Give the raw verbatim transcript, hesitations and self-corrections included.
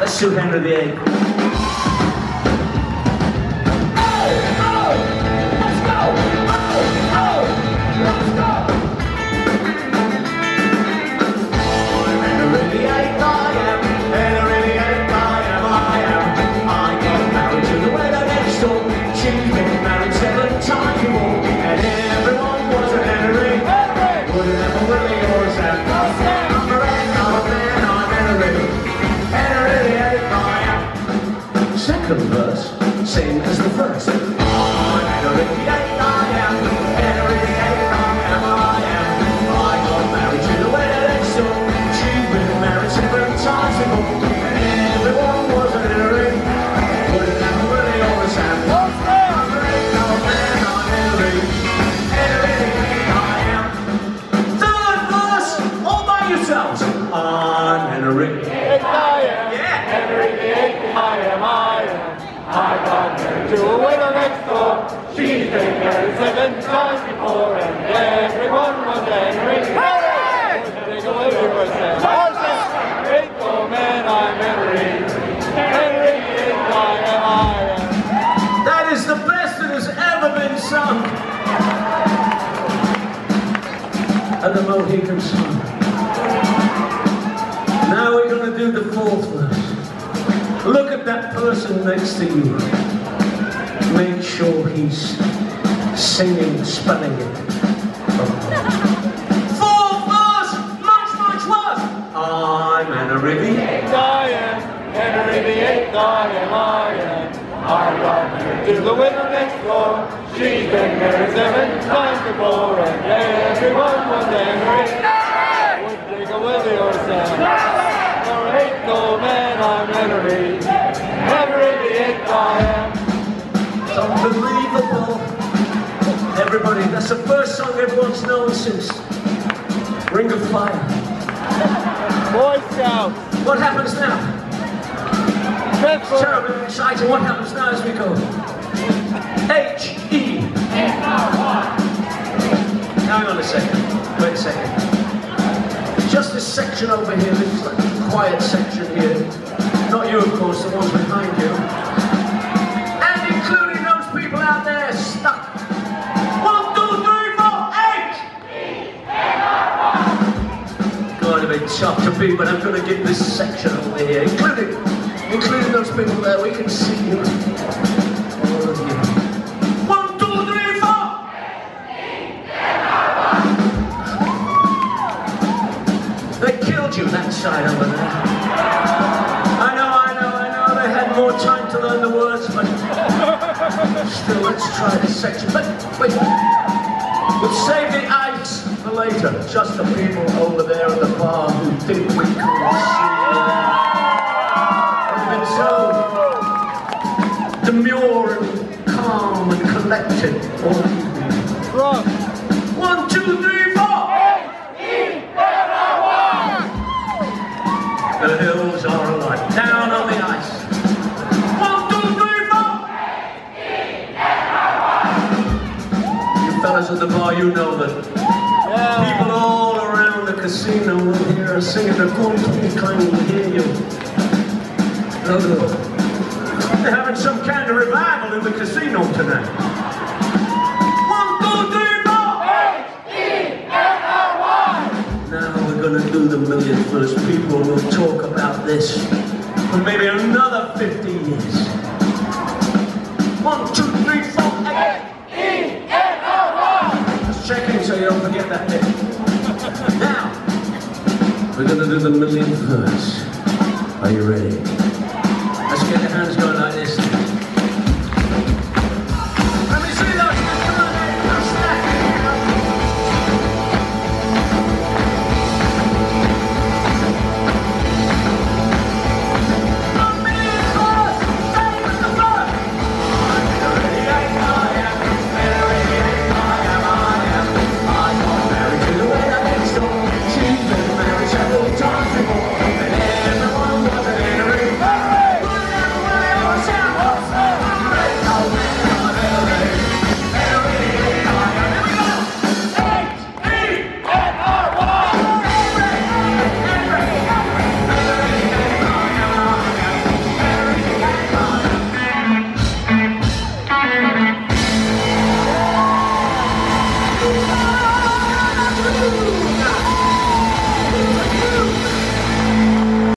Let's do Henry the eighth. Second verse, same as the first. I'm Henry the eighth, I am. Henry the eighth, I am, I am. I got married to the widow next door. She's been married seven times before. And everyone was an Henry. Wouldn't have a Willie or a Sam. I'm a eighth, old man, I'm Henry. Henry the eighth, I am. Third verse, all by yourselves. I'm Henry the eighth, I am. Yeah. Henry the eighth, I am, I am. I got married to a widow next door. She's been married seven times before, and everyone was Henry. Henry! Take a Willie or Sam. Eighth old man, I'm Henry. Henry the eighth, I am, I am. That is the best that has ever been sung at the Mohegan song. Now we're going to do the fourth verse. Look at that person next to you. Make sure he's singing, spelling it. Fourth verse, much, much worse. I'm Henry the eighth. I am. Henry the eighth, I am, I am. I got married to the widow next door. She's been married seven times before, and everyone was Henry. Would take a Willie or Sam. For eighth old man, I'm Henry. Henry the eighth, I am. It's unbelievable. Everybody, that's the first song everyone's known since Ring of Fire. Boy Scouts. What happens now? It's terribly exciting. What happens now as we go? H E. Hang on a second. Wait a second. Just this section over here, this like quiet section here. Not you, of course, the ones behind you. And including those people out there stuck. One, two, three, four, eight! Going to be tough to be, but I'm going to give this section over here, including, including those people there. We can see you. All of you. One, two, three, four! They killed you that side over there. I know, I know, I know, they had more time to learn the words, but still, let's try this section. But wait, we'll save the ice for later. Just the people over there at the bar who think we can't see them. They've been so demure and calm and collected all evening. Wrong. One, two, three, four! The hills are alive. Down on the ice. One, two, three, four! You fellas at the bar, you know that yeah. People all around the casino will hear us singing the Gunton Clang will hear you. No, no. They're having some kind of revival in the casino tonight. One, two, three, four! H E N R Y! Now we're going to do the million first. People will talk about this for maybe another fifty years. One, two, three, four, eight. H E N R Y! Just checking so you don't forget that bit. Now, we're going to do the million verse. Are you ready? Let's get your hands going like this.